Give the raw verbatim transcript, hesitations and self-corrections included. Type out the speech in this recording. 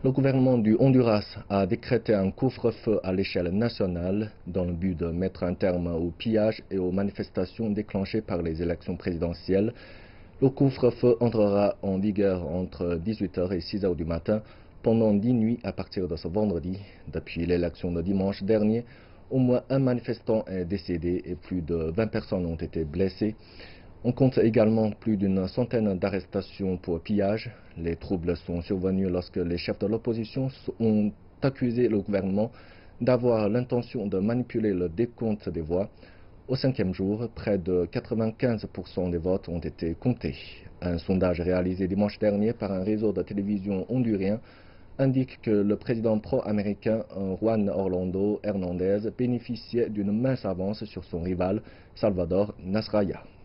Le gouvernement du Honduras a décrété un couvre-feu à l'échelle nationale dans le but de mettre un terme au pillage et aux manifestations déclenchées par les élections présidentielles. Le couvre-feu entrera en vigueur entre dix-huit heures et six heures du matin pendant dix nuits à partir de ce vendredi. Depuis l'élection de dimanche dernier, au moins un manifestant est décédé et plus de vingt personnes ont été blessées. On compte également plus d'une centaine d'arrestations pour pillage. Les troubles sont survenus lorsque les chefs de l'opposition ont accusé le gouvernement d'avoir l'intention de manipuler le décompte des voix. Au cinquième jour, près de quatre-vingt-quinze pour cent des votes ont été comptés. Un sondage réalisé dimanche dernier par un réseau de télévision hondurien indique que le président pro-américain Juan Orlando Hernández bénéficiait d'une mince avance sur son rival Salvador Nasralla.